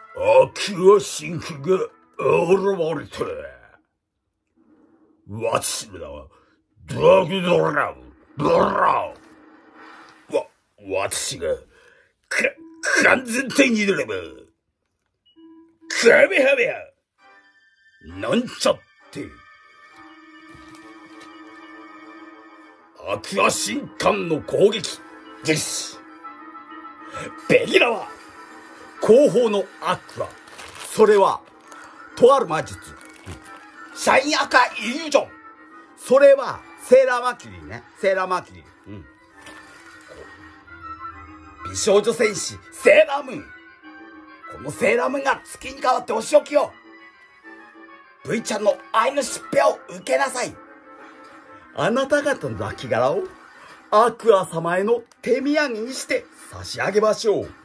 アクア神器が現れた。私めだ、ダークドラゴン、私が、完全手に入れれば、カメハメハなんちゃって。アクア神官の攻撃です。ベギラは後方のアクア、それはとある魔術、シャインアクアイリュージョン、それはセーラーマキュリーね、セーラーマキュリー、美少女戦士セーラームーン、このセーラームーンが月に代わってお仕置きを、 V ちゃんの愛のしっぺを受けなさい。あなた方の亡骸をアクア様への手土産にして差し上げましょう。